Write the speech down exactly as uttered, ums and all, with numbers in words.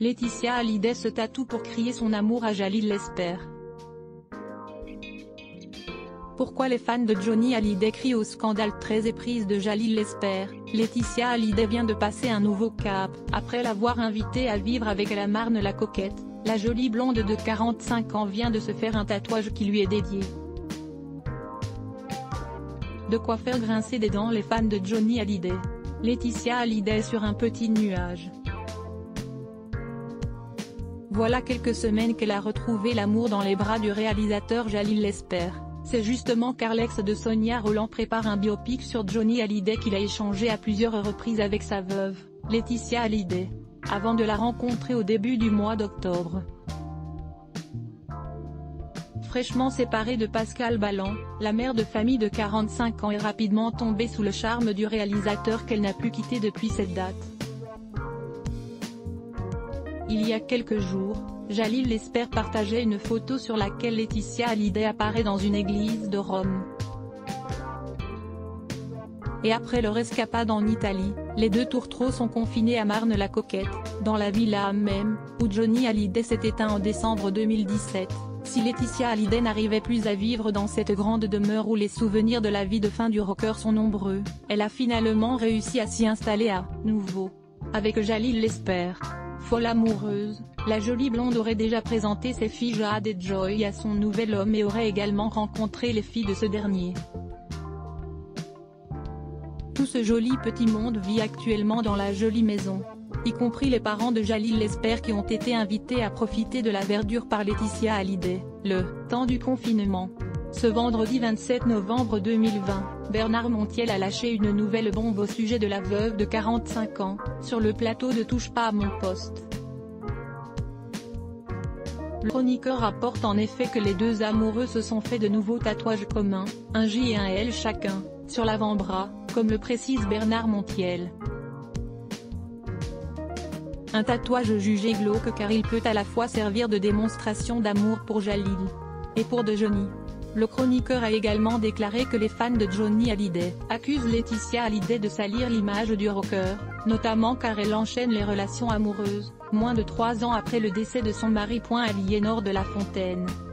Laetitia Hallyday se tatoue pour crier son amour à Jalil Lesper. Pourquoi les fans de Johnny Hallyday crient au scandale très éprise de Jalil Lesper? Laetitia Hallyday vient de passer un nouveau cap, après l'avoir invitée à vivre avec la Marne la coquette. La jolie blonde de quarante-cinq ans vient de se faire un tatouage qui lui est dédié. De quoi faire grincer des dents les fans de Johnny Hallyday. Laetitia Hallyday sur un petit nuage. Voilà quelques semaines qu'elle a retrouvé l'amour dans les bras du réalisateur Jalil Lesper. C'est justement car l'ex de Sonia Rolland prépare un biopic sur Johnny Hallyday qu'il a échangé à plusieurs reprises avec sa veuve, Laetitia Hallyday, avant de la rencontrer au début du mois d'octobre. Fraîchement séparée de Pascal Ballan, la mère de famille de quarante-cinq ans est rapidement tombée sous le charme du réalisateur qu'elle n'a pu quitter depuis cette date. Il y a quelques jours, Jalil Lesper partageait une photo sur laquelle Laetitia Hallyday apparaît dans une église de Rome. Et après leur escapade en Italie, les deux tourtereaux sont confinés à Marne la coquette, dans la villa même, où Johnny Hallyday s'est éteint en décembre deux mille dix-sept. Si Laetitia Hallyday n'arrivait plus à vivre dans cette grande demeure où les souvenirs de la vie de fin du rocker sont nombreux, elle a finalement réussi à s'y installer à nouveau. Avec Jalil Lesper. Folle amoureuse, la jolie blonde aurait déjà présenté ses filles Jade et Joy à son nouvel homme et aurait également rencontré les filles de ce dernier. Tout ce joli petit monde vit actuellement dans la jolie maison, y compris les parents de Jalil Lesper qui ont été invités à profiter de la verdure par Laetitia Hallyday, le temps du confinement. Ce vendredi vingt-sept novembre deux mille vingt, Bernard Montiel a lâché une nouvelle bombe au sujet de la veuve de quarante-cinq ans, sur le plateau de Touche pas à mon poste. Le chroniqueur rapporte en effet que les deux amoureux se sont fait de nouveaux tatouages communs, un J et un L chacun, sur l'avant-bras, comme le précise Bernard Montiel. Un tatouage jugé glauque car il peut à la fois servir de démonstration d'amour pour Jalil et pour de Johnny. Le chroniqueur a également déclaré que les fans de Johnny Hallyday accusent Laetitia Hallyday de salir l'image du rocker, notamment car elle enchaîne les relations amoureuses, moins de trois ans après le décès de son mari. Aliénor de la Fontaine.